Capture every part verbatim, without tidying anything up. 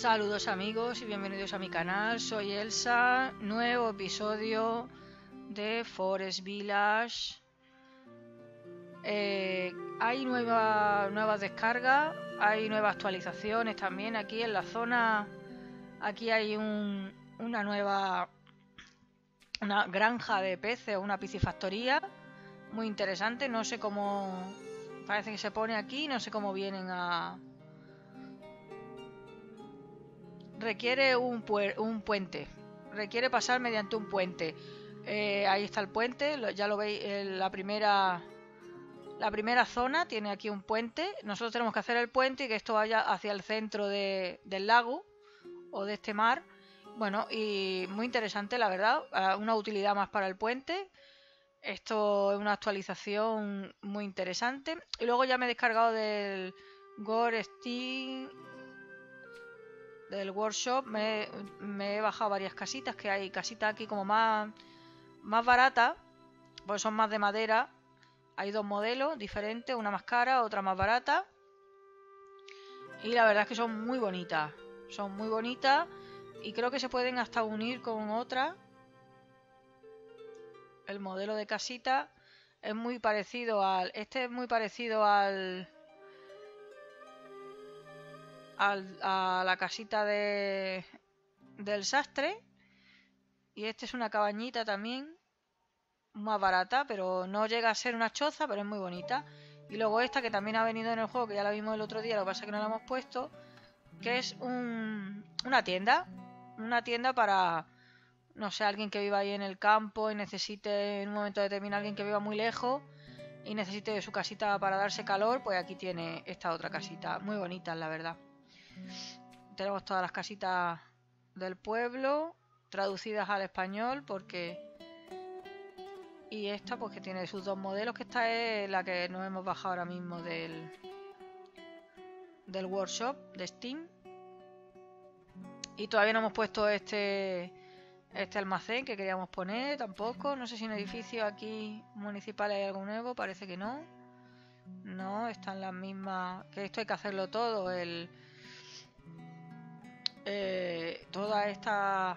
Saludos amigos y bienvenidos a mi canal, soy Elsa, nuevo episodio de Forest Village. Eh, hay nueva, nuevas descargas, hay nuevas actualizaciones también aquí en la zona. Aquí hay un, una nueva una granja de peces, una piscifactoría muy interesante. No sé cómo parece que se pone aquí, no sé cómo vienen a... Requiere un, pu un puente, requiere pasar mediante un puente. Eh, ahí está el puente, ya lo veis, la primera la primera zona tiene aquí un puente. Nosotros tenemos que hacer el puente y que esto vaya hacia el centro de, del lago o de este mar. Bueno, y muy interesante la verdad, una utilidad más para el puente. Esto es una actualización muy interesante. Y luego ya me he descargado del Gore Steam, del workshop. Me, me he bajado varias casitas, que hay casitas aquí como más, más baratas, pues son más de madera. Hay dos modelos diferentes, una más cara, otra más barata. Y la verdad es que son muy bonitas. Son muy bonitas y creo que se pueden hasta unir con otra. El modelo de casita es muy parecido al... Este es muy parecido al... al a la casita de del sastre. Y este es una cabañita también, más barata, pero no llega a ser una choza, pero es muy bonita. Y luego esta que también ha venido en el juego, que ya la vimos el otro día, lo que pasa es que no la hemos puesto, que es un, una tienda. Una tienda para, no sé, alguien que viva ahí en el campo y necesite en un momento determinado, alguien que viva muy lejos y necesite su casita para darse calor, pues aquí tiene esta otra casita, muy bonita la verdad. Tenemos todas las casitas del pueblo traducidas al español, porque... Y esta pues que tiene sus dos modelos, que esta es la que nos hemos bajado ahora mismo del, del workshop de Steam. Y todavía no hemos puesto este, este almacén que queríamos poner tampoco. No sé si en edificios aquí municipales hay algo nuevo, parece que no. No, están las mismas, que esto hay que hacerlo todo, el... Eh, toda esta...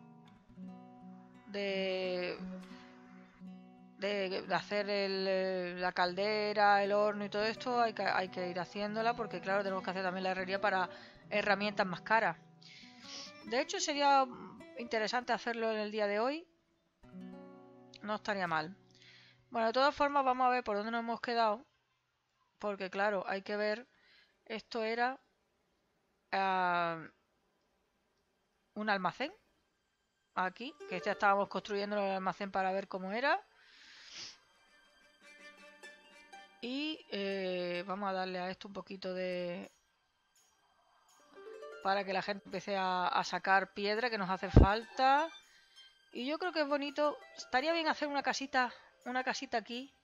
De... De, de hacer el, la caldera, el horno y todo esto, hay que, hay que ir haciéndola, porque claro, tenemos que hacer también la herrería para herramientas más caras. De hecho sería interesante hacerlo en el día de hoy, no estaría mal. Bueno, de todas formas vamos a ver por dónde nos hemos quedado, porque claro, hay que ver, esto era uh, un almacén, aquí, que ya estábamos construyendo el almacén para ver cómo era. Y eh, vamos a darle a esto un poquito de... para que la gente empiece a, a sacar piedra que nos hace falta. Y yo creo que es bonito. Estaría bien hacer una casita, una casita aquí.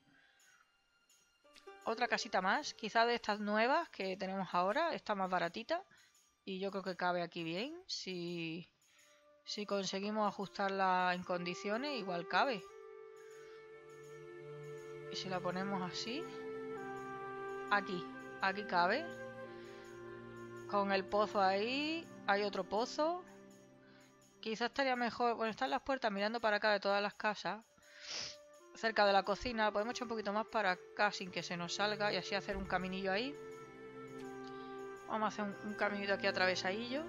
Otra casita más, quizá de estas nuevas que tenemos ahora, esta más baratita. Y yo creo que cabe aquí bien. Si, si conseguimos ajustarla en condiciones, igual cabe. Y si la ponemos así... Aquí, aquí cabe. Con el pozo ahí, hay otro pozo. Quizás estaría mejor, bueno, están las puertas mirando para acá de todas las casas, cerca de la cocina. Podemos echar un poquito más para acá sin que se nos salga y así hacer un caminillo ahí. Vamos a hacer un, un caminito aquí atravesadillo,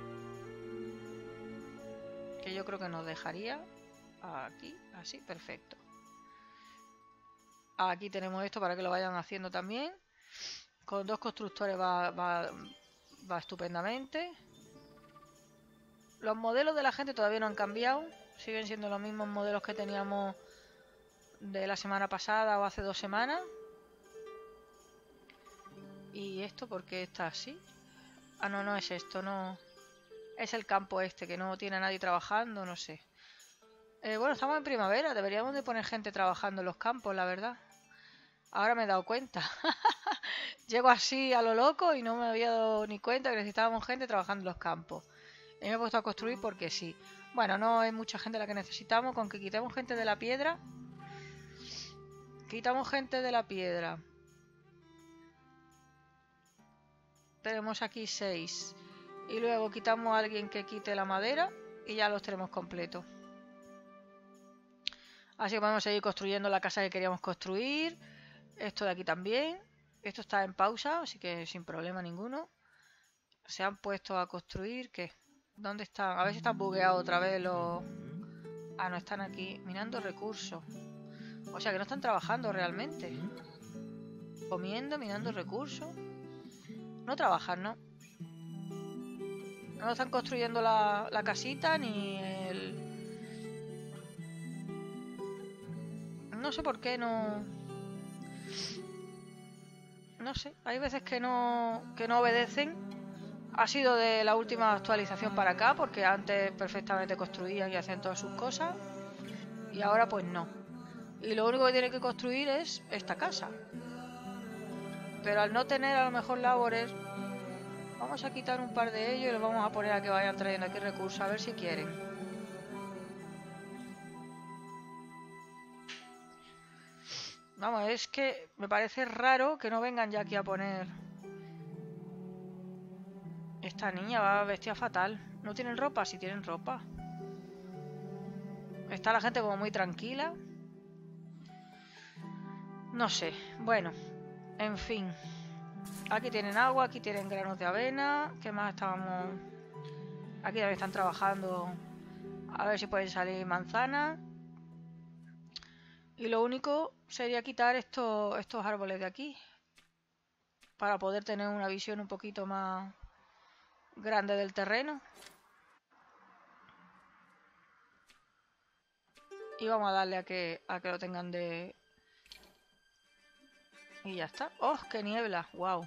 que yo creo que nos dejaría aquí, así, perfecto. Aquí tenemos esto para que lo vayan haciendo también. Con dos constructores va, va, va estupendamente. Los modelos de la gente todavía no han cambiado. Siguen siendo los mismos modelos que teníamos de la semana pasada o hace dos semanas. ¿Y esto por qué está así? Ah, no, no es esto, no. Es el campo este, que no tiene a nadie trabajando, no sé. Eh, bueno, estamos en primavera, deberíamos de poner gente trabajando en los campos, la verdad. Ahora me he dado cuenta. Llego así a lo loco y no me había dado ni cuenta que necesitábamos gente trabajando en los campos. Y me he puesto a construir porque sí. Bueno, no es mucha gente la que necesitamos. Con que quitemos gente de la piedra. Quitamos gente de la piedra. Tenemos aquí seis. Y luego quitamos a alguien que quite la madera y ya los tenemos completos. Así que podemos seguir construyendo la casa que queríamos construir. Esto de aquí también. Esto está en pausa, así que sin problema ninguno. Se han puesto a construir. ¿Qué? ¿Dónde están? A ver si están bugueados otra vez los... Ah, no, están aquí. Minando recursos. O sea que no están trabajando realmente. Comiendo, minando recursos. No trabajan, ¿no? No están construyendo la, la casita ni el... No sé por qué no... No sé, hay veces que no, que no obedecen. Ha sido de la última actualización para acá, porque antes perfectamente construían y hacían todas sus cosas. Y ahora pues no. Y lo único que tiene que construir es esta casa. Pero al no tener a lo mejor labores, vamos a quitar un par de ellos y los vamos a poner a que vayan trayendo aquí recursos, a ver si quieren. Vamos, es que me parece raro que no vengan ya aquí a poner... Esta niña va vestida fatal. ¿No tienen ropa? Sí tienen ropa. Está la gente como muy tranquila. No sé. Bueno, en fin. Aquí tienen agua, aquí tienen granos de avena. ¿Qué más estábamos? Aquí también están trabajando. A ver si pueden salir manzanas. Y lo único sería quitar estos, estos árboles de aquí. Para poder tener una visión un poquito más grande del terreno. Y vamos a darle a que, a que lo tengan de... Y ya está. ¡Oh, qué niebla! ¡Wow!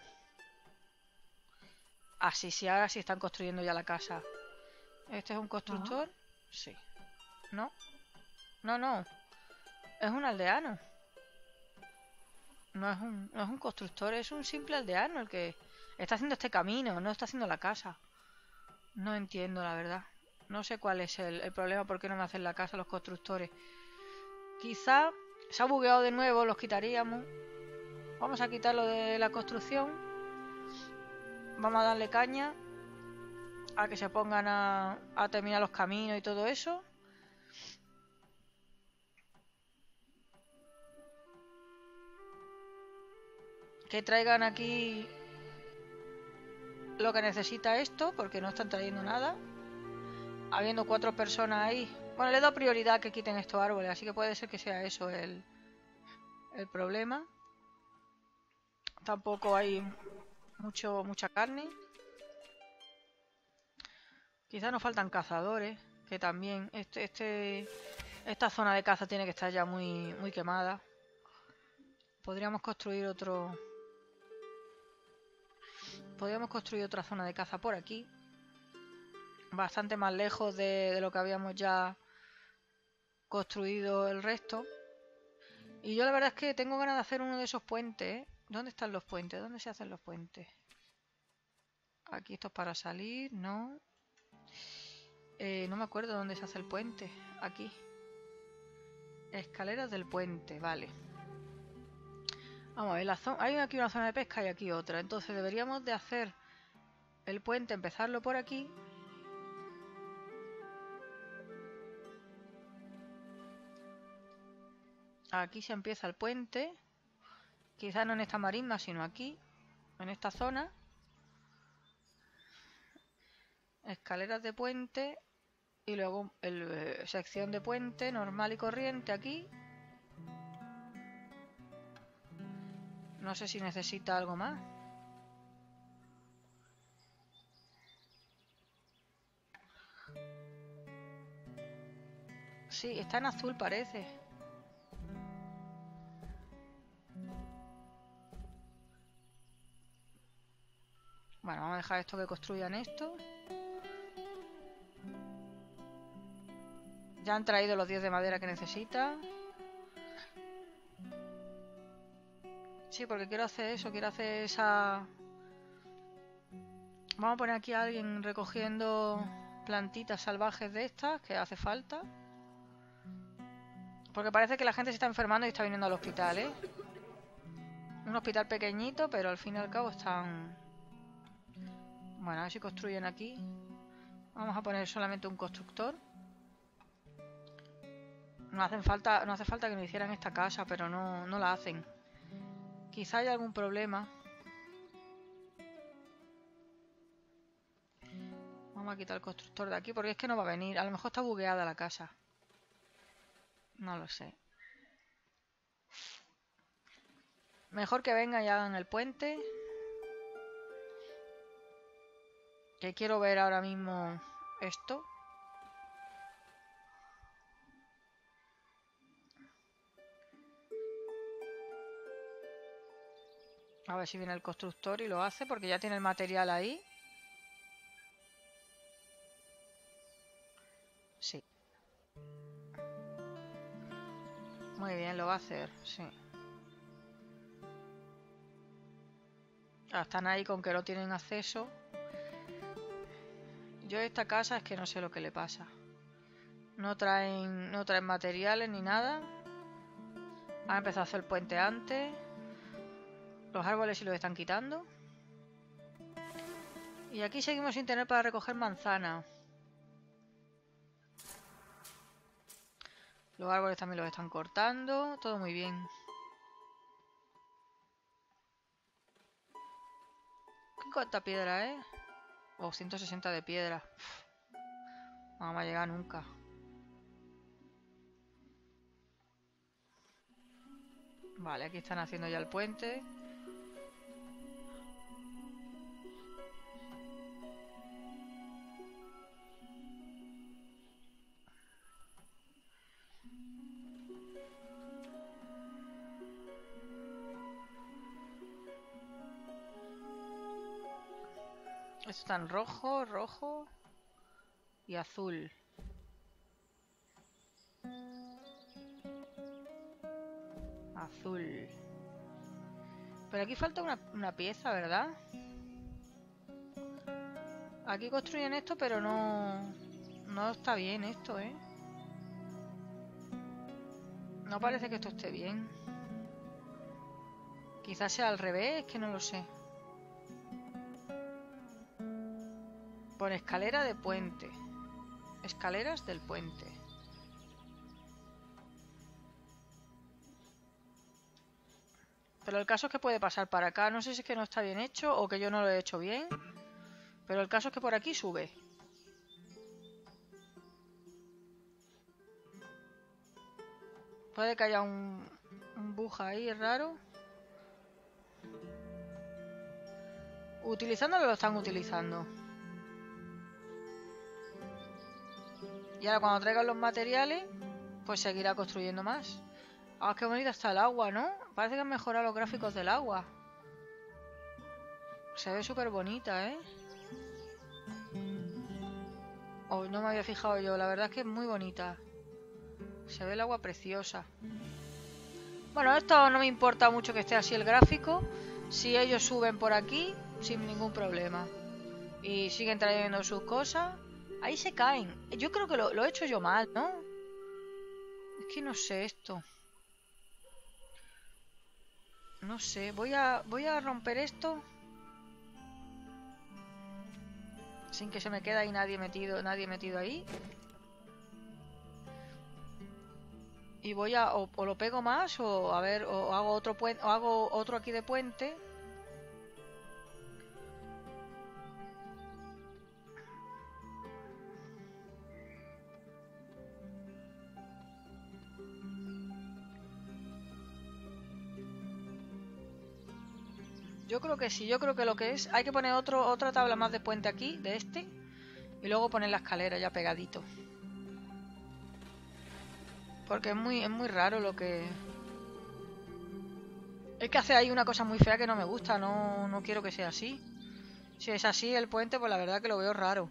Así, sí, ahora sí están construyendo ya la casa. ¿Este es un constructor? Uh-huh. Sí. ¿No? No, no. Es un aldeano. No es un, no es un constructor, es un simple aldeano el que está haciendo este camino, no está haciendo la casa. No entiendo, la verdad. No sé cuál es el, el problema, por qué no me hacen la casa los constructores. Quizá se ha bugueado de nuevo, los quitaríamos. Vamos a quitarlo de la construcción. Vamos a darle caña a que se pongan a, a terminar los caminos y todo eso. Que traigan aquí lo que necesita esto, porque no están trayendo nada. Habiendo cuatro personas ahí. Bueno, le he dado prioridad a que quiten estos árboles, así que puede ser que sea eso el, el problema. Tampoco hay mucho mucha carne. Quizás nos faltan cazadores, que también este, este esta zona de caza tiene que estar ya muy, muy quemada. Podríamos construir otro... Podríamos construir otra zona de caza por aquí. Bastante más lejos de, de lo que habíamos ya construido el resto. Y yo la verdad es que tengo ganas de hacer uno de esos puentes, ¿eh? ¿Dónde están los puentes? ¿Dónde se hacen los puentes? Aquí esto es para salir, ¿no? Eh, no me acuerdo dónde se hace el puente. Aquí. Escaleras del puente, vale. Vamos a ver, la zona... hay aquí una zona de pesca y aquí otra. Entonces deberíamos de hacer el puente, empezarlo por aquí. Aquí se empieza el puente. Quizás no en esta marisma, sino aquí, en esta zona. Escaleras de puente. Y luego el, eh, sección de puente normal y corriente aquí. No sé si necesita algo más. Sí, está en azul parece. Bueno, vamos a dejar esto que construyan esto. Ya han traído los diez de madera que necesita. Sí, porque quiero hacer eso, quiero hacer esa... Vamos a poner aquí a alguien recogiendo plantitas salvajes de estas, que hace falta. Porque parece que la gente se está enfermando y está viniendo al hospital, ¿eh? Un hospital pequeñito, pero al fin y al cabo están Bueno, a ver si construyen aquí. Vamos a poner solamente un constructor. No hacen falta, no hace falta que nos hicieran esta casa, pero no, no la hacen. Quizá haya algún problema. Vamos a quitar el constructor de aquí porque es que no va a venir. A lo mejor está bugueada la casa. No lo sé. Mejor que vengan y hagan el puente. Que quiero ver ahora mismo esto. A ver si viene el constructor y lo hace porque ya tiene el material ahí. Sí. Muy bien, lo va a hacer, sí. Ah, están ahí con que no tienen acceso. Yo esta casa es que no sé lo que le pasa. No traen, no traen materiales ni nada. Han empezado a hacer el puente antes. Los árboles sí los están quitando. Y aquí seguimos sin tener para recoger manzana. Los árboles también los están cortando. Todo muy bien. ¿Cuánta piedra, eh? Oh, ciento sesenta de piedra. Uf, no vamos a llegar nunca. Vale, aquí están haciendo ya el puente. Estos están rojo, rojo y azul. Azul. Pero aquí falta una, una pieza, ¿verdad? Aquí construyen esto, pero no... No está bien esto, ¿eh? No parece que esto esté bien. Quizás sea al revés, es que no lo sé. Pone escalera de puente. Escaleras del puente. Pero el caso es que puede pasar para acá. No sé si es que no está bien hecho o que yo no lo he hecho bien. Pero el caso es que por aquí sube. Puede que haya un, un bug ahí raro. Utilizándolo lo están utilizando. Y ahora cuando traigan los materiales, pues seguirá construyendo más. Ah, qué bonita está el agua, ¿no? Parece que han mejorado los gráficos del agua. Se ve súper bonita, ¿eh? Oh, no me había fijado yo. La verdad es que es muy bonita. Se ve el agua preciosa. Bueno, esto no me importa mucho que esté así el gráfico. Si ellos suben por aquí, sin ningún problema. Y siguen trayendo sus cosas. Ahí se caen. Yo creo que lo, lo he hecho yo mal, ¿no? Es que no sé esto. No sé. Voy a, voy a romper esto. Sin que se me quede ahí nadie metido, nadie metido ahí. Y voy a... O, o lo pego más o a ver... O hago otro puente... O hago otro aquí de puente. Yo creo que sí, yo creo que lo que es... Hay que poner otro, otra tabla más de puente aquí, de este. Y luego poner la escalera ya pegadito. Porque es muy, es muy raro lo que... Es que hace ahí una cosa muy fea que no me gusta. No, no quiero que sea así. Si es así el puente, pues la verdad que lo veo raro.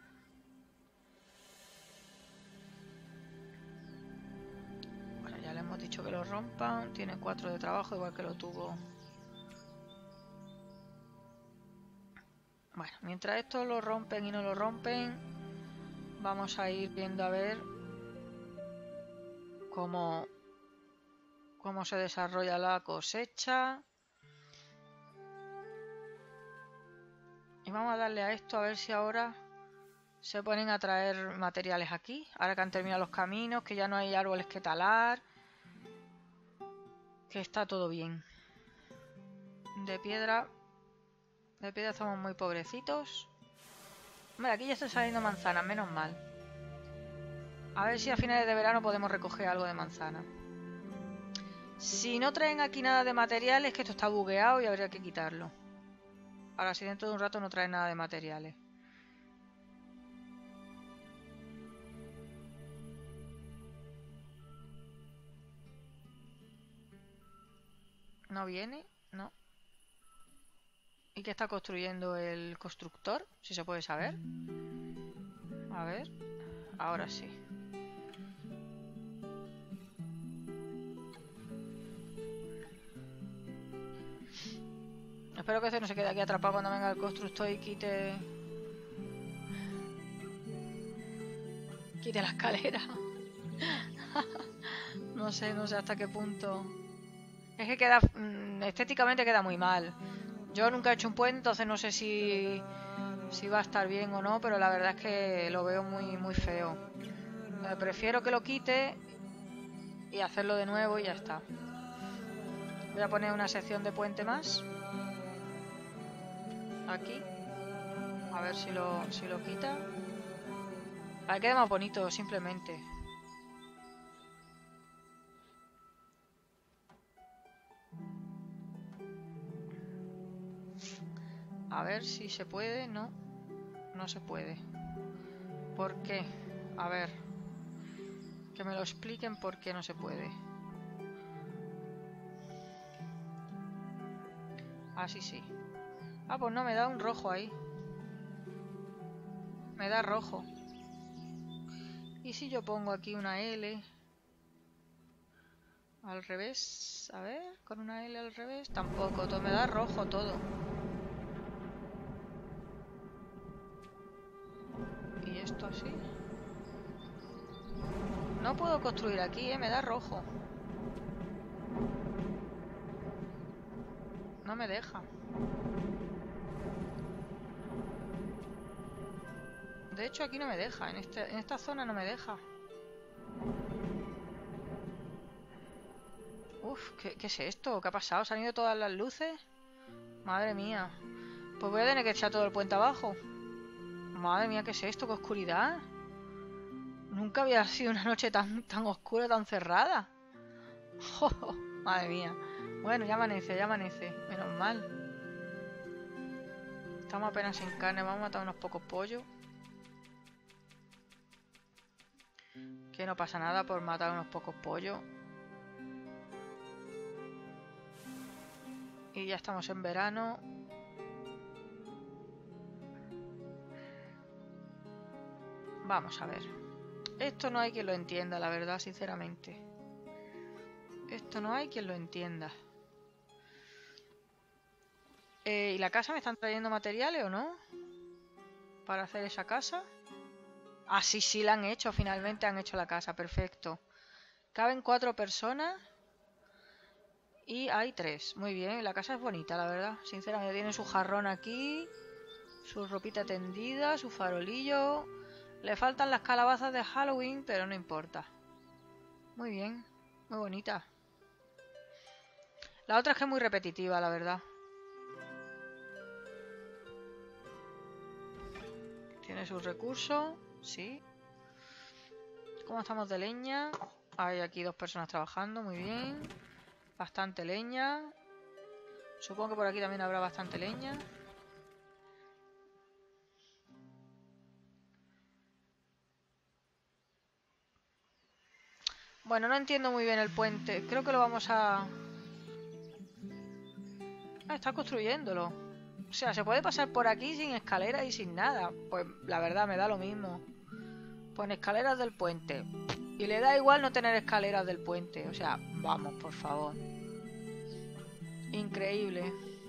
Bueno, ya le hemos dicho que lo rompan. Tiene cuatro de trabajo, igual que lo tuvo... Bueno, mientras esto lo rompen y no lo rompen, vamos a ir viendo a ver cómo, cómo se desarrolla la cosecha. Y vamos a darle a esto a ver si ahora se ponen a traer materiales aquí. Ahora que han terminado los caminos, que ya no hay árboles que talar. Que está todo bien. De piedra... De piedra estamos muy pobrecitos. Hombre, aquí ya están saliendo manzanas, menos mal. A ver si a finales de verano podemos recoger algo de manzana. Si no traen aquí nada de materiales, que esto está bugueado y habría que quitarlo. Ahora, si dentro de un rato no traen nada de materiales. ¿No viene? No. ¿Y qué está construyendo el constructor? Si se puede saber. A ver. Ahora sí. Espero que este no se quede aquí atrapado cuando venga el constructor y quite... Quite la escalera. No sé, no sé hasta qué punto... Es que queda... Estéticamente queda muy mal. Yo nunca he hecho un puente, entonces no sé si... Si va a estar bien o no, pero la verdad es que lo veo muy, muy feo. Eh, prefiero que lo quite y hacerlo de nuevo y ya está. Voy a poner una sección de puente más. Aquí. A ver si lo, si lo quita. Para que quede más bonito, simplemente. A ver si se puede. No. No se puede. ¿Por qué? A ver. Que me lo expliquen por qué no se puede. Ah, sí, sí. Ah, pues no, me da un rojo ahí. Me da rojo. ¿Y si yo pongo aquí una L? Al revés. A ver, con una L al revés. Tampoco, todo me da rojo todo. ¿Y esto así? No puedo construir aquí, ¿eh? Me da rojo. No me deja. De hecho, aquí no me deja. En, este, en esta zona no me deja. Uf, ¿qué, ¿qué es esto? ¿Qué ha pasado? ¿Se han ido todas las luces? Madre mía. Pues voy a tener que echar todo el puente abajo. Madre mía, ¿qué es esto? ¿Qué oscuridad? Nunca había sido una noche tan, tan oscura, tan cerrada. Oh, madre mía. Bueno, ya amanece, ya amanece. Menos mal. Estamos apenas sin carne. Vamos a matar unos pocos pollos. Que no pasa nada por matar unos pocos pollos. Y ya estamos en verano. Vamos a ver. Esto no hay quien lo entienda, la verdad, sinceramente. Esto no hay quien lo entienda. Eh, ¿Y la casa me están trayendo materiales o no? Para hacer esa casa. Ah, sí, sí, la han hecho. Finalmente han hecho la casa. Perfecto. Caben cuatro personas. Y hay tres. Muy bien. La casa es bonita, la verdad. Sinceramente, tiene su jarrón aquí. Su ropita tendida. Su farolillo. Le faltan las calabazas de Halloween, pero no importa. Muy bien. Muy bonita. La otra es que es muy repetitiva, la verdad. Tiene sus recursos. Sí. ¿Cómo estamos de leña? Hay aquí dos personas trabajando. Muy bien. Bastante leña. Supongo que por aquí también habrá bastante leña. Bueno, no entiendo muy bien el puente. Creo que lo vamos a... Ah, está construyéndolo. O sea, se puede pasar por aquí sin escalera y sin nada. Pues la verdad me da lo mismo. Pone escaleras del puente. Y le da igual no tener escaleras del puente. O sea, vamos, por favor. Increíble.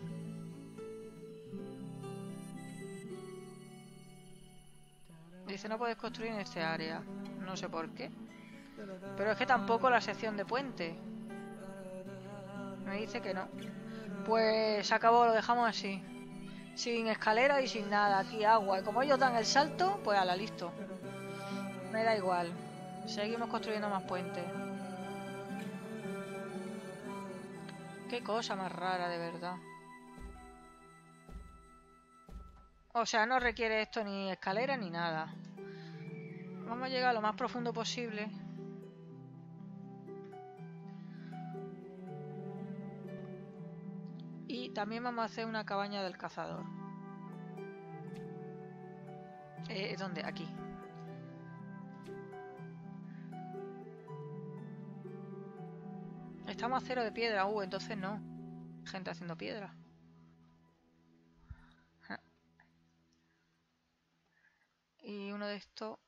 Dice, no puedes construir en este área. No sé por qué. Pero es que tampoco la sección de puente. Me dice que no. Pues se acabó, lo dejamos así. Sin escalera y sin nada. Aquí agua. Y como ellos dan el salto, pues ala, listo. Me da igual. Seguimos construyendo más puentes. Qué cosa más rara, de verdad. O sea, no requiere esto ni escalera ni nada. Vamos a llegar lo más profundo posible. Y también vamos a hacer una cabaña del cazador. Eh, ¿Dónde? Aquí. Estamos a cero de piedra. Uh, entonces no. Gente haciendo piedra. Y uno de estos...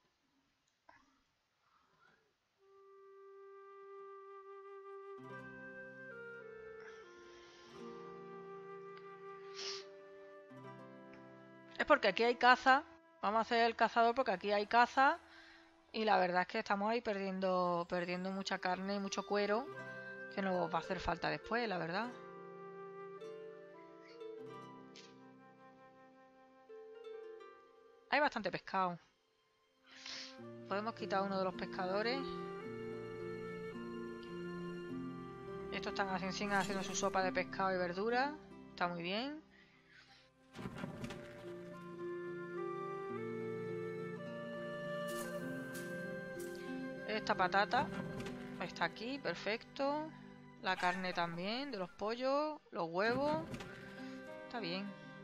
Es porque aquí hay caza. Vamos a hacer el cazador porque aquí hay caza. Y la verdad es que estamos ahí perdiendo, perdiendo mucha carne y mucho cuero. Que nos va a hacer falta después, la verdad. Hay bastante pescado. Podemos quitar uno de los pescadores. Estos están haciendo, haciendo su sopa de pescado y verdura. Está muy bien. Esta patata está aquí, perfecto. La carne también, de los pollos, los huevos. Está bien.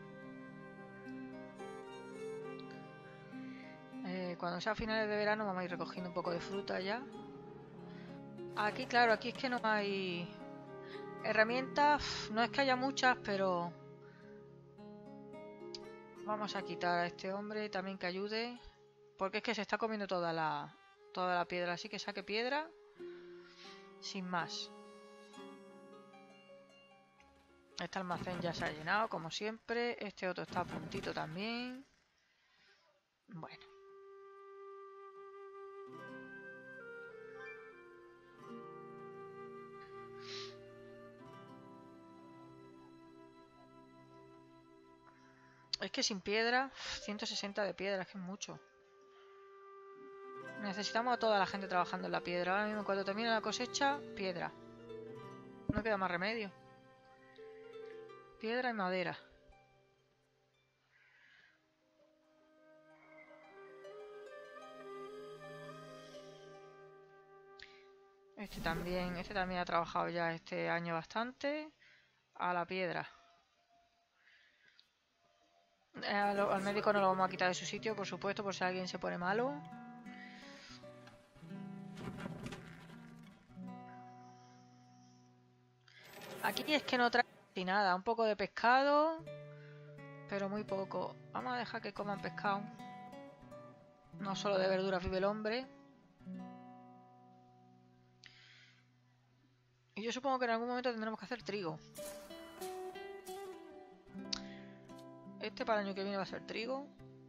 Eh, cuando sea finales de verano vamos a ir recogiendo un poco de fruta ya. Aquí, claro, aquí es que no hay herramientas. No es que haya muchas, pero... Vamos a quitar a este hombre también que ayude. Porque es que se está comiendo toda la, toda la piedra. Así que saque piedra. Sin más. Este almacén ya se ha llenado, como siempre. Este otro está a puntito también. Bueno. Es que sin piedra, ciento sesenta de piedra, es que es mucho. Necesitamos a toda la gente trabajando en la piedra. Ahora mismo cuando termine la cosecha, piedra. No queda más remedio. Piedra y madera. Este también, este también ha trabajado ya este año bastante. A la piedra. Al, al médico no lo vamos a quitar de su sitio, por supuesto, por si alguien se pone malo. Aquí es que no trae casi nada. Un poco de pescado, pero muy poco. Vamos a dejar que coman pescado. No solo de verduras vive el hombre. Y yo supongo que en algún momento tendremos que hacer trigo. Este para el año que viene va a ser trigo.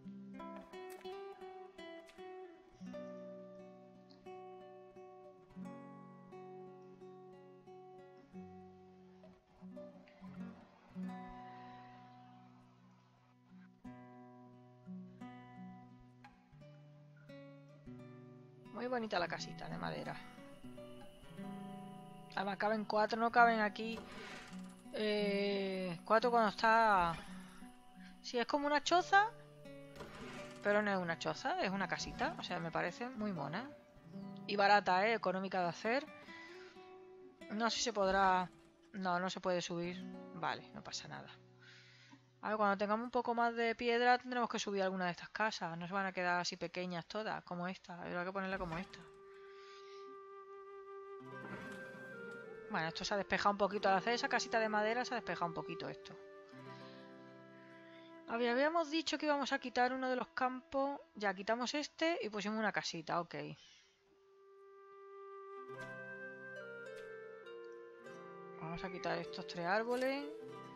Muy bonita la casita de madera. Además caben cuatro, no caben aquí. Eh, cuatro cuando está... Sí, es como una choza. Pero no es una choza, es una casita. O sea, me parece muy mona. Y barata, ¿eh? Económica de hacer. No sé si se podrá... No, no se puede subir. Vale, no pasa nada. A ver, cuando tengamos un poco más de piedra tendremos que subir alguna de estas casas. No se van a quedar así pequeñas todas, como esta. Habrá que ponerla como esta. Bueno, esto se ha despejado un poquito. Al hacer esa casita de madera se ha despejado un poquito esto. Habíamos dicho que íbamos a quitar uno de los campos. Ya quitamos este y pusimos una casita, ok. Vamos a quitar estos tres árboles.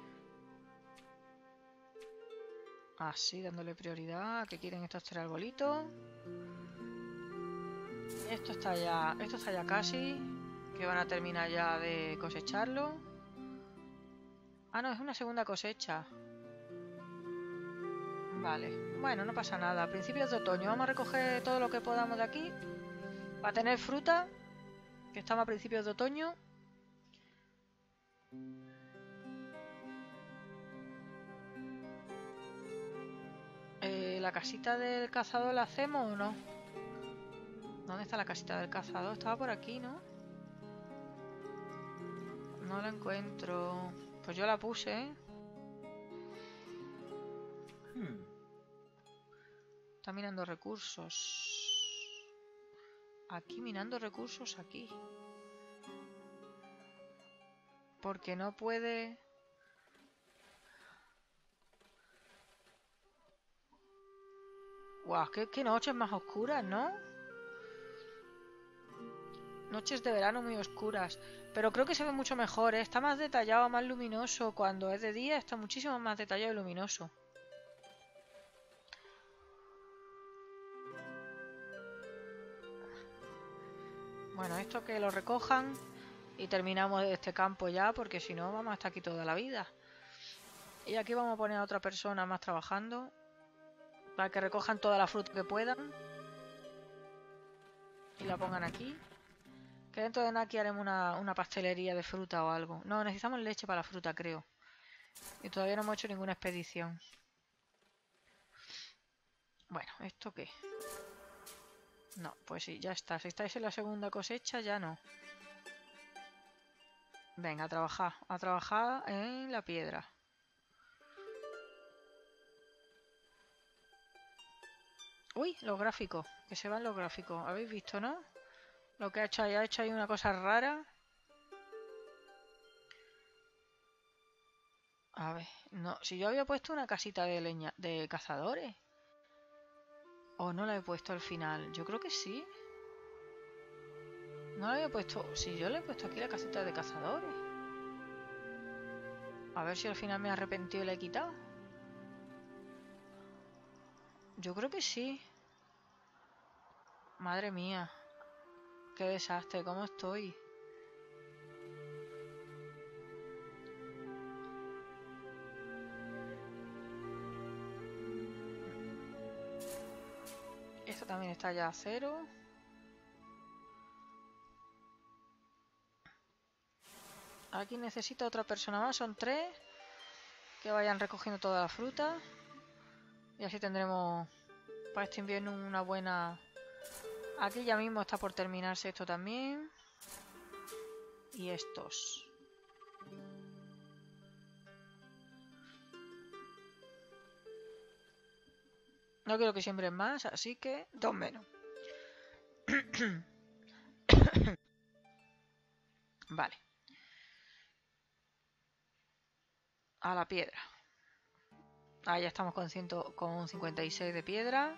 Así, dándole prioridad a que quieren estos tres arbolitos. Esto está ya, esto está ya casi. Que van a terminar ya de cosecharlo. Ah, no, es una segunda cosecha. Vale, bueno, no pasa nada. A principios de otoño vamos a recoger todo lo que podamos de aquí. Para tener fruta, que estamos a principios de otoño. Eh, ¿La casita del cazador la hacemos o no? ¿Dónde está la casita del cazador? Estaba por aquí, ¿no? No la encuentro. Pues yo la puse, ¿eh? Hmm. Está minando recursos. Aquí minando recursos, aquí. Porque no puede... Guau, qué, qué noches más oscuras, ¿no? Noches de verano muy oscuras. Pero creo que se ve mucho mejor, ¿eh? Está más detallado, más luminoso. Cuando es de día está muchísimo más detallado y luminoso. Bueno, esto que lo recojan y terminamos este campo ya, porque si no vamos a estar aquí toda la vida. Y aquí vamos a poner a otra persona más trabajando, para que recojan toda la fruta que puedan y la pongan aquí. Que dentro de nada aquí haremos una, una pastelería de fruta o algo. No, necesitamos leche para la fruta, creo. Y todavía no hemos hecho ninguna expedición. Bueno, ¿esto qué? No, pues sí, ya está. Si estáis en la segunda cosecha, ya no. Venga, a trabajar. A trabajar en la piedra. Uy, los gráficos. Que se van los gráficos. ¿Habéis visto, no? Lo que ha hecho ahí. Ha hecho ahí una cosa rara. A ver, no. Si yo había puesto una casita de leña... de cazadores. ¿O no la he puesto al final? Yo creo que sí. No la había puesto... Si yo le he puesto aquí la casita de cazadores. A ver si al final me he arrepentido y la he quitado. Yo creo que sí. Madre mía. Qué desastre, ¿cómo estoy? Esto también está ya a cero. Aquí necesito otra persona más, son tres. Que vayan recogiendo toda la fruta. Y así tendremos para este invierno una buena... Aquí ya mismo está por terminarse esto también. Y estos. No quiero que siembren más, así que dos menos. Vale. A la piedra. Ahí ya estamos con, cien, con cincuenta y seis de piedra.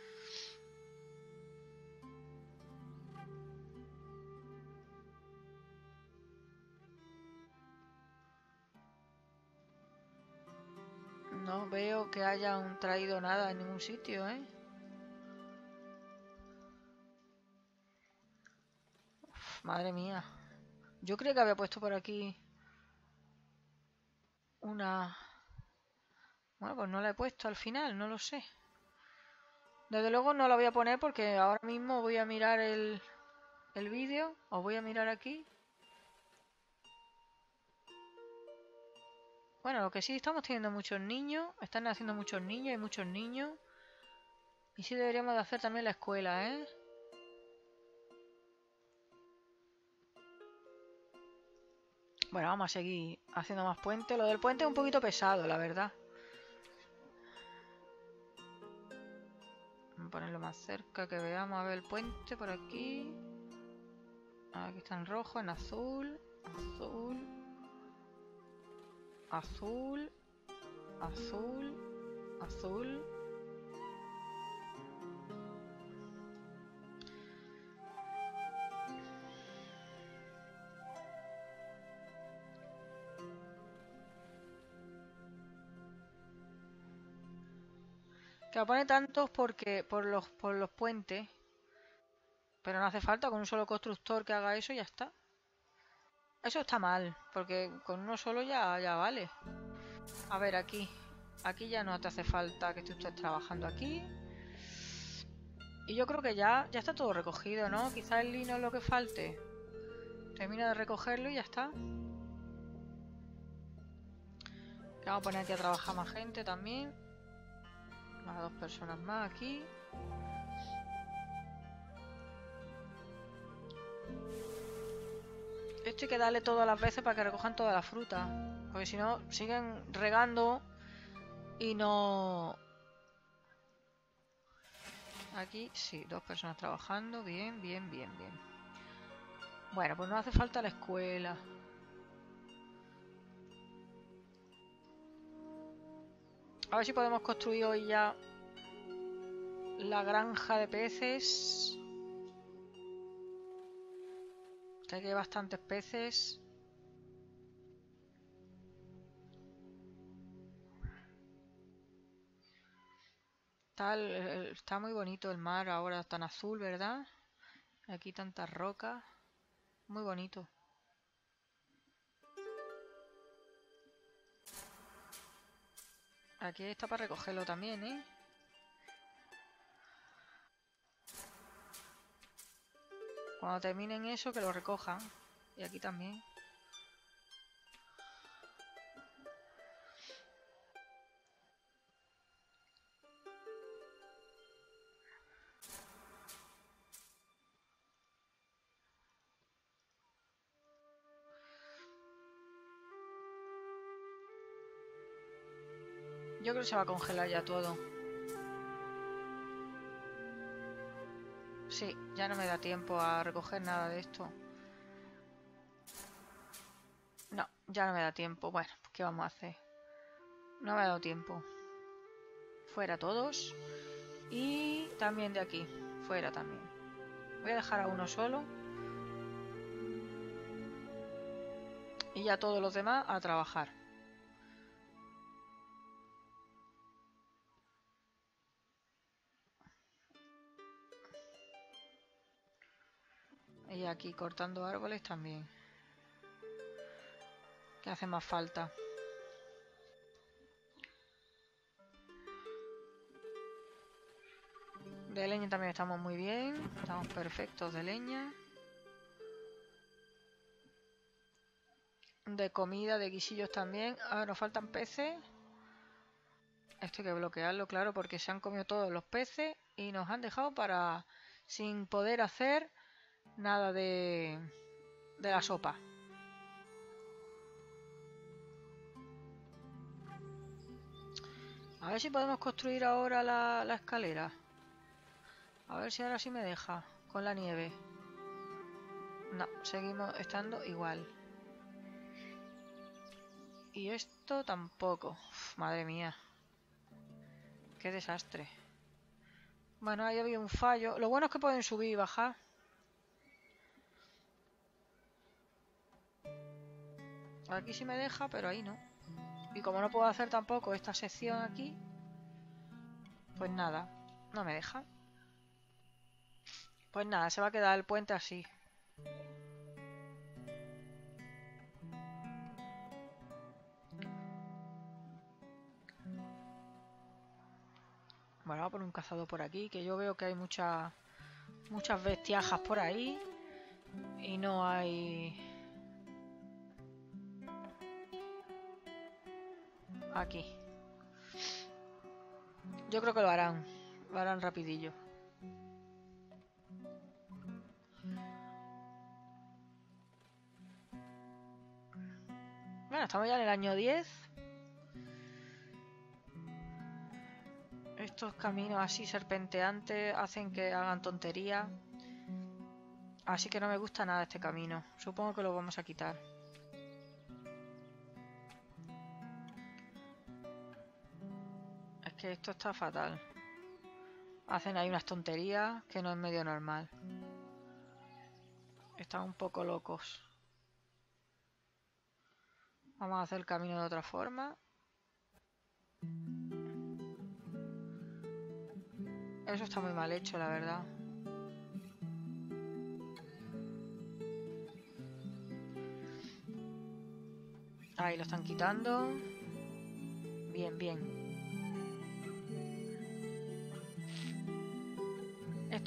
No veo que hayan traído nada en ningún sitio, ¿eh? Uf, madre mía. Yo creo que había puesto por aquí una... Bueno, pues no la he puesto al final, no lo sé. Desde luego no la voy a poner porque ahora mismo voy a mirar el, el vídeo. Os voy a mirar aquí. Bueno, lo que sí, estamos teniendo muchos niños. Están naciendo muchos niños y muchos niños. Y sí deberíamos de hacer también la escuela, ¿eh? Bueno, vamos a seguir haciendo más puentes. Lo del puente es un poquito pesado, la verdad. Vamos a ponerlo más cerca, que veamos. A ver el puente por aquí. Aquí está en rojo, en azul. Azul. Azul. Azul. Azul. Que pone tantos porque por los por los puentes. Pero no hace falta, con un solo constructor que haga eso y ya está. Eso está mal, porque con uno solo ya, ya vale. A ver, aquí. Aquí ya no te hace falta que tú estés trabajando aquí. Y yo creo que ya, ya está todo recogido, ¿no? Quizá el lino es lo que falte. Termino de recogerlo y ya está. Vamos a poner aquí a trabajar más gente también. Más dos personas más aquí. Esto hay que darle todas las veces para que recojan toda la fruta. Porque si no, siguen regando y no... Aquí, sí, dos personas trabajando. Bien, bien, bien, bien. Bueno, pues no hace falta la escuela. A ver si podemos construir hoy ya la granja de peces. Que hay bastantes peces. Está, el, el, está muy bonito el mar ahora, tan azul, ¿verdad? Aquí tantas rocas. Muy bonito. Aquí está para recogerlo también, ¿eh? Cuando terminen eso, que lo recojan. Y aquí también. Yo creo que se va a congelar ya todo. Sí, ya no me da tiempo a recoger nada de esto. No, ya no me da tiempo. Bueno, pues ¿qué vamos a hacer? No me ha dado tiempo. Fuera todos. Y también de aquí. Fuera también. Voy a dejar a uno solo. Y ya todos los demás a trabajar. Y aquí cortando árboles también. Que hace más falta. De leña también estamos muy bien. Estamos perfectos de leña. De comida, de guisillos también. Ahora nos faltan peces. Esto hay que bloquearlo, claro, porque se han comido todos los peces y nos han dejado para sin poder hacer nada de, de la sopa. A ver si podemos construir ahora la, la escalera. A ver si ahora sí me deja con la nieve. No, seguimos estando igual. Y esto tampoco. Uf, madre mía. Qué desastre. Bueno, ahí había un fallo. Lo bueno es que pueden subir y bajar. Aquí sí me deja, pero ahí no. Y como no puedo hacer tampoco esta sección aquí, pues nada, no me deja. Pues nada, se va a quedar el puente así. Bueno, vamos a poner un cazador por aquí, que yo veo que hay muchas muchas bestiajas por ahí. Y no hay... Aquí. Yo creo que lo harán. Lo harán rapidillo. Bueno, estamos ya en el año diez. Estos caminos así serpenteantes hacen que hagan tonterías. Así que no me gusta nada este camino. Supongo que lo vamos a quitar. Es que esto está fatal. Hacen ahí unas tonterías que no es medio normal. Están un poco locos. Vamos a hacer el camino de otra forma. Eso está muy mal hecho, la verdad. Ahí lo están quitando. Bien, bien.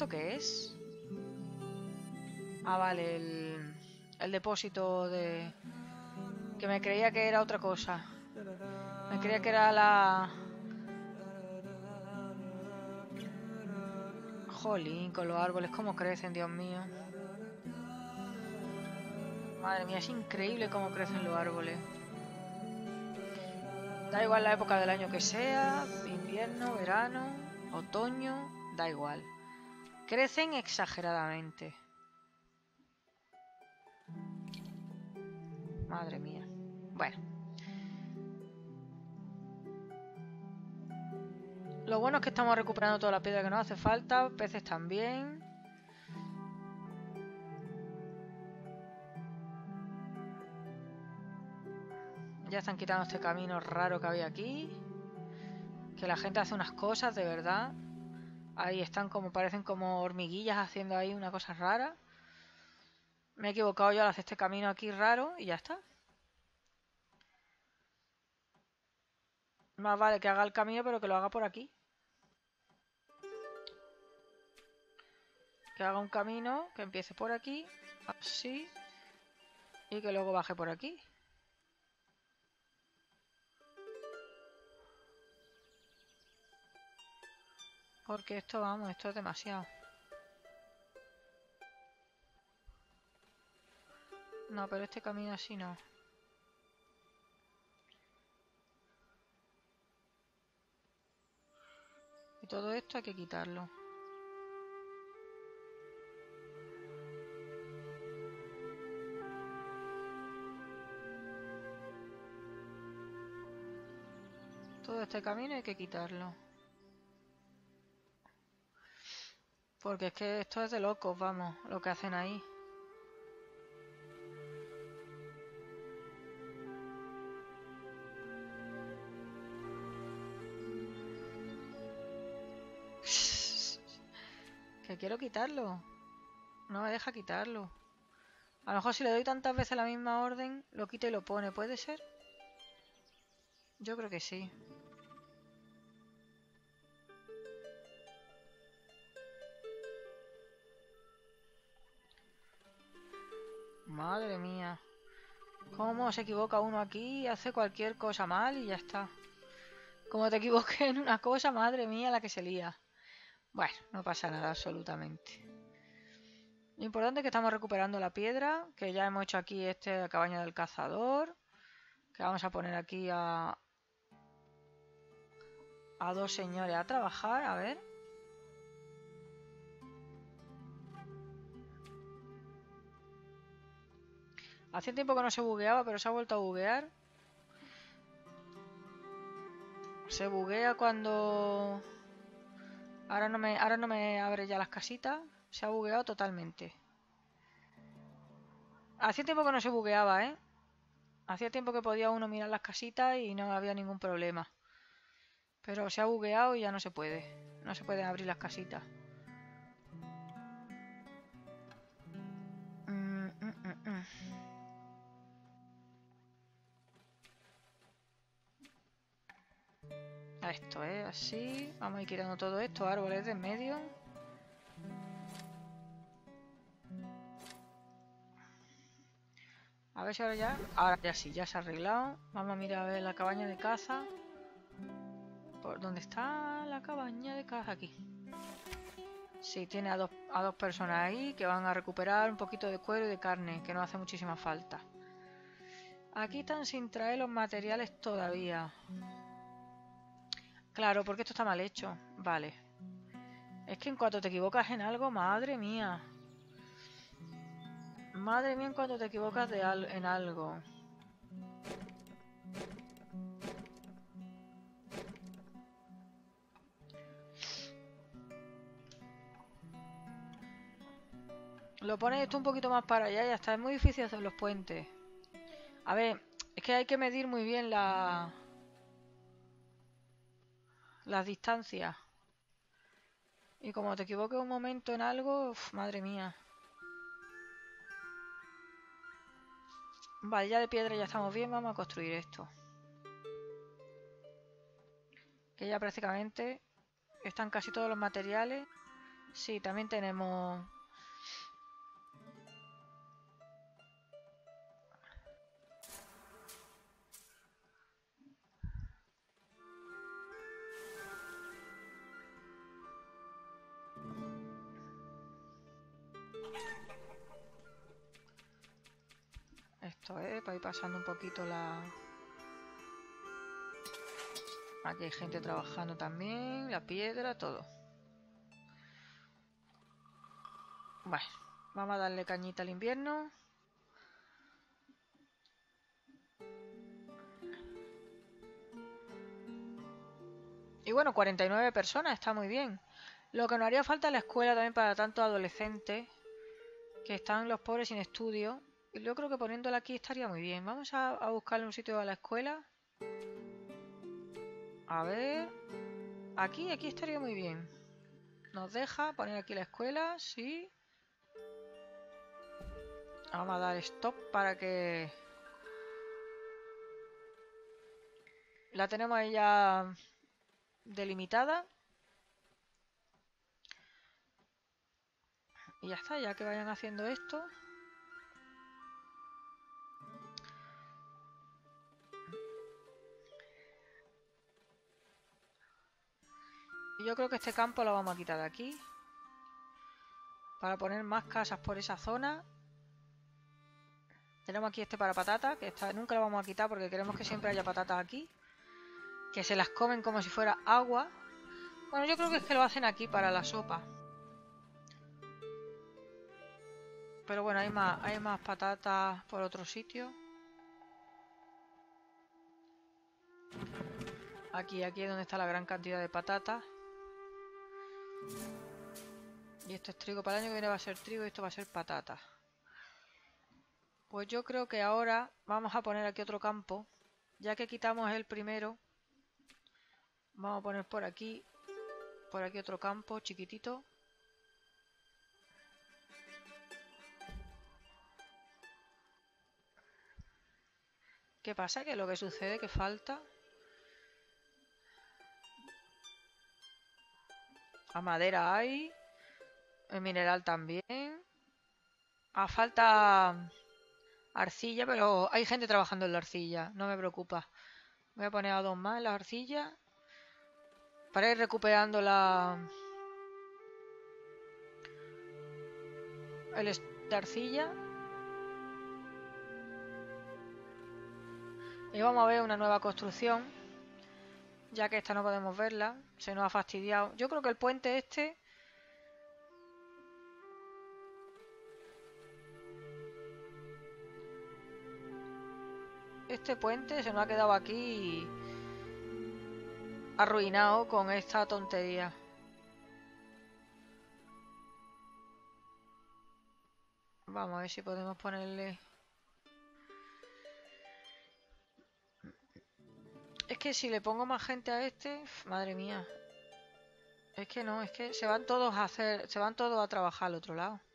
¿Esto qué es? Ah, vale, el, el depósito de... Que me creía que era otra cosa. Me creía que era la... Jolín, con los árboles, cómo crecen, Dios mío. Madre mía, es increíble cómo crecen los árboles. Da igual la época del año que sea, invierno, verano, otoño, da igual. Crecen exageradamente. Madre mía. Bueno. Lo bueno es que estamos recuperando toda la piedra que nos hace falta. Peces también. Ya están quitando este camino raro que había aquí. Que la gente hace unas cosas, de verdad. Ahí están como, parecen como hormiguillas haciendo ahí una cosa rara. Me he equivocado yo al hacer este camino aquí raro y ya está. Más vale que haga el camino, pero que lo haga por aquí. Que haga un camino, que empiece por aquí, así, y que luego baje por aquí. Porque esto, vamos, esto es demasiado. No, pero este camino así no. Y todo esto hay que quitarlo. Todo este camino hay que quitarlo. Porque es que esto es de locos, vamos, lo que hacen ahí. Que quiero quitarlo. No me deja quitarlo. A lo mejor si le doy tantas veces la misma orden, lo quita y lo pone. ¿Puede ser? Yo creo que sí. Madre mía. ¿Cómo se equivoca uno aquí y hace cualquier cosa mal y ya está? Como te equivoques en una cosa, madre mía, la que se lía. Bueno, no pasa nada absolutamente. Lo importante es que estamos recuperando la piedra, que ya hemos hecho aquí este cabaña del cazador, que vamos a poner aquí a, a dos señores a trabajar, a ver. Hacía tiempo que no se bugueaba, pero se ha vuelto a buguear. Se buguea cuando... Ahora no me, ahora no me abre ya las casitas. Se ha bugueado totalmente. Hacía tiempo que no se bugueaba, ¿eh? Hacía tiempo que podía uno mirar las casitas y no había ningún problema. Pero se ha bugueado y ya no se puede. No se pueden abrir las casitas. Mm, mm, mm, mm. Esto es así. Vamos a ir quitando todo esto, árboles de en medio. A ver si ahora ya... Ahora ya sí, ya se ha arreglado. Vamos a mirar a ver la cabaña de caza. ¿Por dónde está la cabaña de caza? Aquí. Sí, tiene a dos, a dos personas ahí que van a recuperar un poquito de cuero y de carne, que nos hace muchísima falta. Aquí están sin traer los materiales todavía. Claro, porque esto está mal hecho. Vale. Es que en cuanto te equivocas en algo, madre mía. Madre mía, en cuanto te equivocas de al en algo. Lo pones esto un poquito más para allá y ya está. Es muy difícil hacer los puentes. A ver, es que hay que medir muy bien la... las distancias. Y como te equivoques un momento en algo, uf, madre mía. Vale, ya de piedra ya estamos bien, vamos a construir esto. Que ya prácticamente están casi todos los materiales. Sí, también tenemos... Esto es, para ir pasando un poquito la... Aquí hay gente trabajando también, la piedra, todo. Bueno, vamos a darle cañita al invierno. Y bueno, cuarenta y nueve personas, está muy bien. Lo que nos haría falta es la escuela también para tantos adolescentes que están los pobres sin estudio. Y yo creo que poniéndola aquí estaría muy bien. Vamos a, a buscarle un sitio a la escuela. A ver... Aquí, aquí estaría muy bien. Nos deja poner aquí la escuela, sí. Vamos a dar stop para que... La tenemos ahí ya delimitada. Y ya está, ya que vayan haciendo esto. Y yo creo que este campo lo vamos a quitar de aquí. Para poner más casas por esa zona. Tenemos aquí este para patatas, que esta nunca lo vamos a quitar porque queremos que siempre haya patatas aquí. Que se las comen como si fuera agua. Bueno, yo creo que es que lo hacen aquí para la sopa. Pero bueno, hay más, hay más patatas por otro sitio. Aquí, aquí es donde está la gran cantidad de patatas. Y esto es trigo. Para el año que viene va a ser trigo y esto va a ser patata. Pues yo creo que ahora vamos a poner aquí otro campo. Ya que quitamos el primero, vamos a poner por aquí, por aquí otro campo chiquitito. ¿Qué pasa? Que lo que sucede es que falta... A madera hay. El mineral también. A falta arcilla, pero hay gente trabajando en la arcilla. No me preocupa. Voy a poner a dos más en la arcilla. Para ir recuperando la... El de arcilla. Y vamos a ver una nueva construcción. Ya que esta no podemos verla. Se nos ha fastidiado. Yo creo que el puente este... Este puente se nos ha quedado aquí arruinado con esta tontería. Vamos a ver si podemos ponerle... Es que si le pongo más gente a este... Madre mía. Es que no, es que se van todos a hacer... Se van todos a trabajar al otro lado.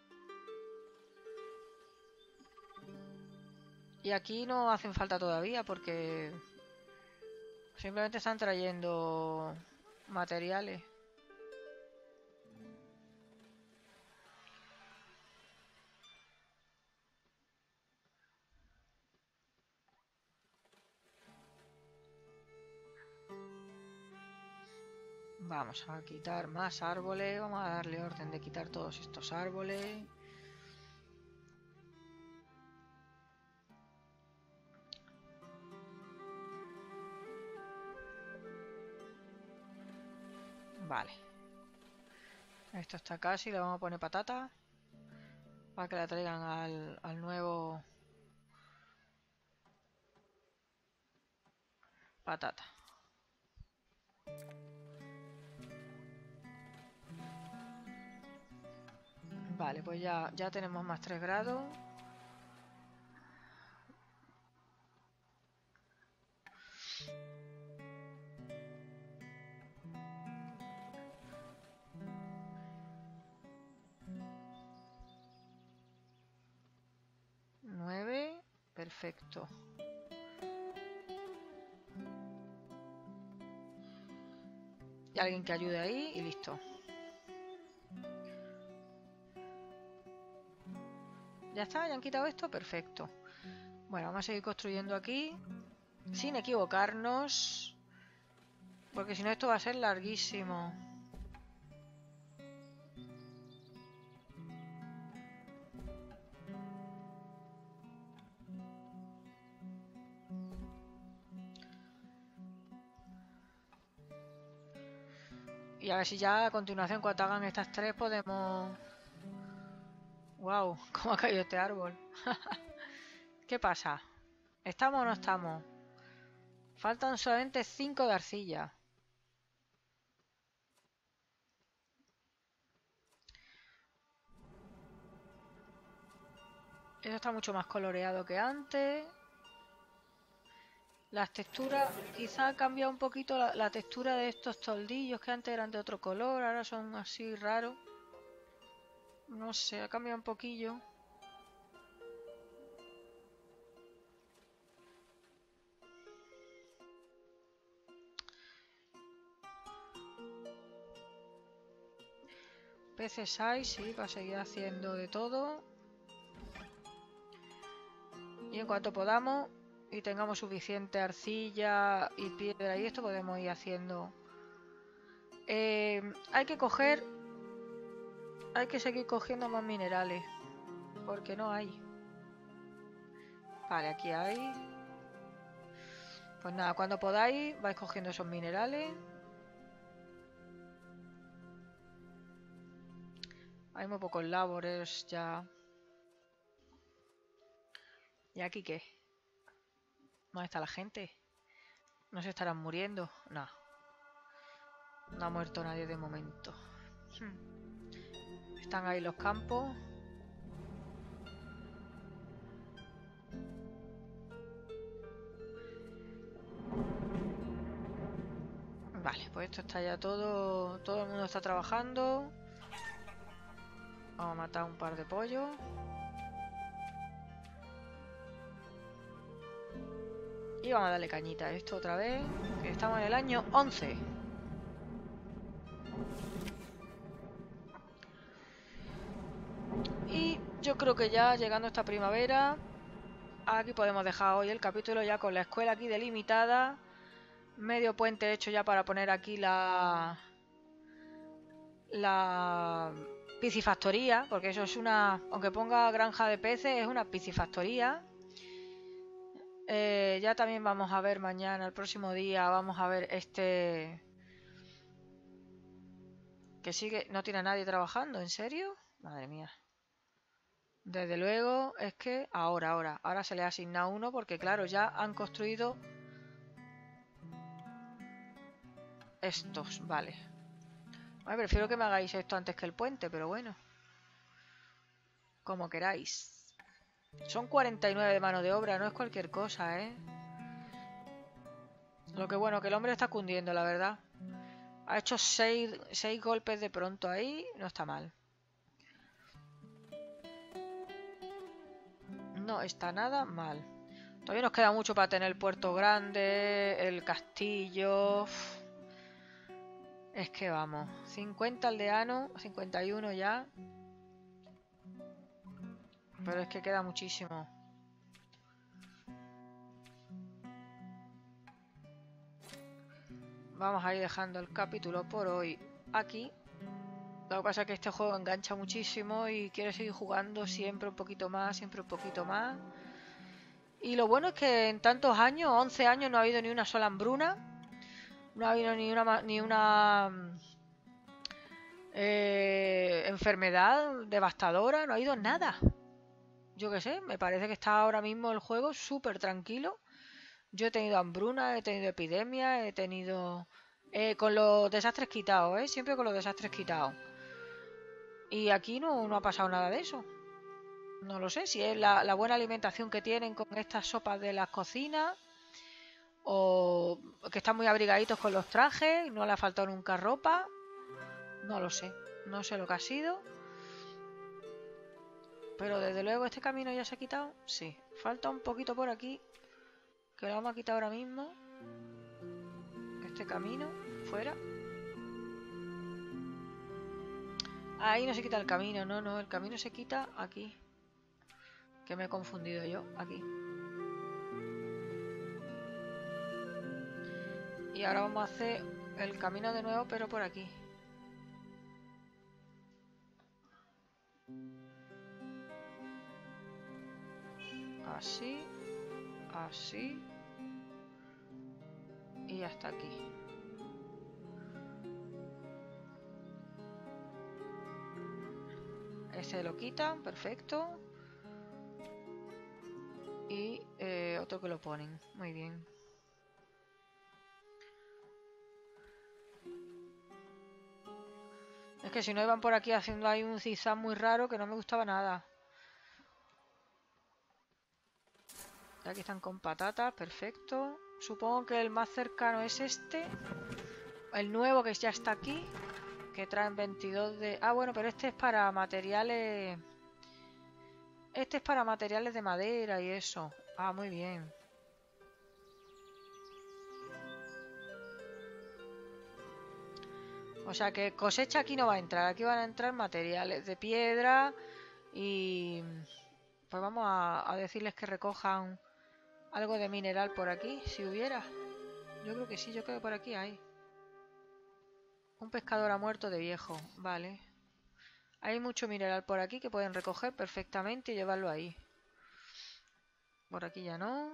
Y aquí no hacen falta todavía porque... Simplemente están trayendo materiales. Vamos a quitar más árboles. Vamos a darle orden de quitar todos estos árboles. Vale. Esto está casi. Le vamos a poner patata. Para que la traigan al, al nuevo... Patata. Vale, pues ya, ya tenemos más tres grados. nueve. Perfecto. Y alguien que ayude ahí y listo. ¿Ya está? ¿Ya han quitado esto? Perfecto. Bueno, vamos a seguir construyendo aquí. Sin equivocarnos. Porque si no esto va a ser larguísimo. Y a ver si ya a continuación cuando hagan estas tres podemos... ¡Wow! ¿Cómo ha caído este árbol? ¿Qué pasa? ¿Estamos o no estamos? Faltan solamente cinco de arcilla. Eso está mucho más coloreado que antes. Las texturas, quizá ha cambiado un poquito la, la textura de estos toldillos que antes eran de otro color, ahora son así raros. No sé, ha cambiado un poquillo. Peces hay, sí, para seguir haciendo de todo. Y en cuanto podamos y tengamos suficiente arcilla y piedra y esto, podemos ir haciendo. Eh, hay que coger... Hay que seguir cogiendo más minerales. Porque no hay. Vale, aquí hay. Pues nada, cuando podáis vais cogiendo esos minerales. Hay muy pocos labores ya. ¿Y aquí qué? ¿Dónde está la gente? ¿No se estarán muriendo? No. No ha muerto nadie de momento. Hmm. Están ahí los campos. Vale, pues esto está ya todo... Todo el mundo está trabajando. Vamos a matar un par de pollos. Y vamos a darle cañita a esto otra vez. Que estamos en el año once. Y yo creo que ya llegando a esta primavera, aquí podemos dejar hoy el capítulo ya con la escuela aquí delimitada. Medio puente hecho ya para poner aquí la... La... piscifactoría, porque eso es una... Aunque ponga granja de peces, es una piscifactoría. Eh, ya también vamos a ver mañana, el próximo día, vamos a ver este... Que sigue... No tiene a nadie trabajando, ¿en serio? Madre mía. Desde luego es que... Ahora, ahora. Ahora se le ha asignado uno porque claro, ya han construido... Estos, vale. Bueno, prefiero que me hagáis esto antes que el puente, pero bueno. Como queráis. Son cuarenta y nueve de mano de obra, no es cualquier cosa, ¿eh? Lo que bueno, que el hombre está cundiendo, la verdad. Ha hecho seis, seis golpes de pronto ahí, no está mal. No está nada mal. Todavía nos queda mucho para tener el puerto grande, el castillo. Uf. Es que vamos, cincuenta aldeanos, cincuenta y uno ya. Pero es que queda muchísimo. Vamos a ir dejando el capítulo por hoy aquí. Lo que pasa es que este juego engancha muchísimo y quiere seguir jugando siempre un poquito más, siempre un poquito más. Y lo bueno es que en tantos años, once años, no ha habido ni una sola hambruna. No ha habido ni una... Ni una eh, enfermedad devastadora, no ha habido nada. Yo qué sé, me parece que está ahora mismo el juego súper tranquilo. Yo he tenido hambruna, he tenido epidemia, he tenido... Eh, con los desastres quitados, ¿eh? Siempre con los desastres quitados. Y aquí no, no ha pasado nada de eso. No lo sé, si es la, la buena alimentación que tienen con estas sopas de las cocinas, o que están muy abrigaditos con los trajes, no le ha faltado nunca ropa. No lo sé, no sé lo que ha sido. Pero desde luego este camino ya se ha quitado. Sí, falta un poquito por aquí, que lo vamos a quitar ahora mismo. Este camino, fuera. Ahí no se quita el camino, no, no, el camino se quita aquí. Que me he confundido yo aquí. Y ahora vamos a hacer el camino de nuevo, pero por aquí. Así. Así. Y hasta aquí. Este lo quitan, perfecto. Y eh, otro que lo ponen, muy bien. Es que si no iban por aquí haciendo ahí un zigzag muy raro que no me gustaba nada. Y aquí están con patatas, perfecto. Supongo que el más cercano es este. El nuevo que ya está aquí. Que traen veintidós de... Ah, bueno, pero este es para materiales... Este es para materiales de madera y eso. Ah, muy bien. O sea que cosecha aquí no va a entrar. Aquí van a entrar materiales de piedra. Y... Pues vamos a, a decirles que recojan algo de mineral por aquí, si hubiera. Yo creo que sí, yo creo que por aquí hay. Un pescador ha muerto de viejo, vale. Hay mucho mineral por aquí que pueden recoger perfectamente y llevarlo ahí. Por aquí ya no.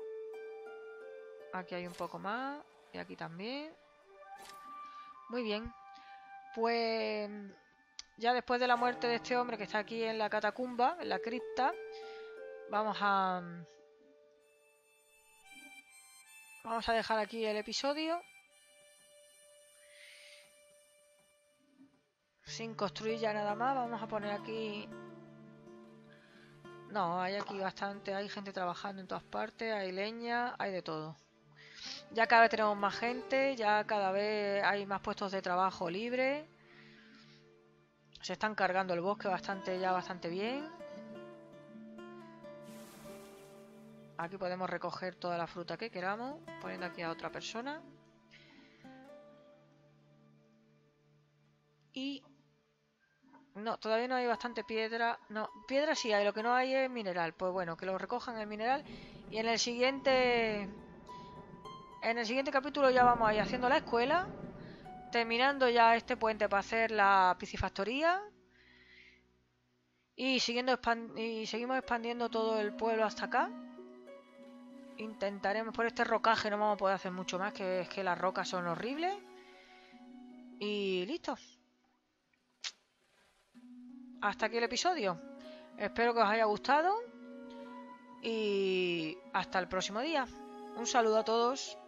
Aquí hay un poco más. Y aquí también. Muy bien. Pues ya después de la muerte de este hombre que está aquí en la catacumba, en la cripta, vamos a... Vamos a dejar aquí el episodio. Sin construir ya nada más. Vamos a poner aquí... No, hay aquí bastante. Hay gente trabajando en todas partes. Hay leña, hay de todo. Ya cada vez tenemos más gente. Ya cada vez hay más puestos de trabajo libres. Se están cargando el bosque bastante ya bastante bien. Aquí podemos recoger toda la fruta que queramos. Poniendo aquí a otra persona. Y... No, todavía no hay bastante piedra. No, piedra sí hay, lo que no hay es mineral. Pues bueno, que lo recojan el mineral. Y en el siguiente... En el siguiente capítulo ya vamos a ir haciendo la escuela. Terminando ya este puente para hacer la piscifactoría. Y, siguiendo expand y seguimos expandiendo todo el pueblo hasta acá. Intentaremos, por este rocaje no vamos a poder hacer mucho más, que es que las rocas son horribles. Y listo. Hasta aquí el episodio. Espero que os haya gustado. Y hasta el próximo día. Un saludo a todos.